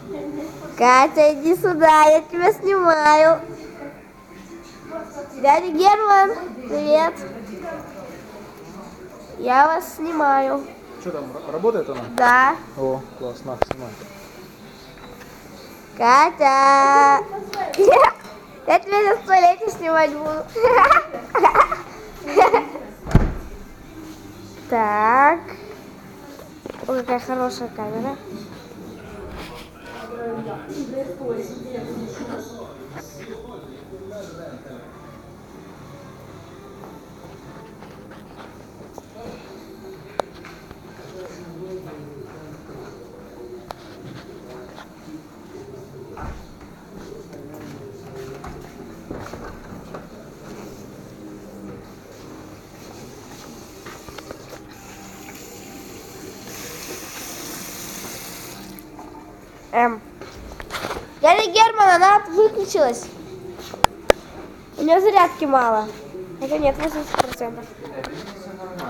Катя, иди сюда, я тебя снимаю. Дядя Герман, привет. Я вас снимаю. Что там, работает она? Да. О, класс, на, снимай. Катя. Я тебя за 100 лет снимать буду. Так. Ой, какая хорошая камера. Дядя Герман, она выключилась. У нее зарядки мало. Это нет, 80%.